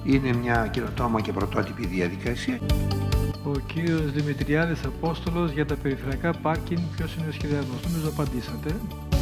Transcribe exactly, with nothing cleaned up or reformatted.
Είναι μια καινοτόμα και πρωτότυπη διαδικασία. Ο κύριος Δημητριάδης Απόστολος για τα περιφερειακά πάρκινγκ, ποιος είναι ο σχεδιασμός? Νομίζω απαντήσατε.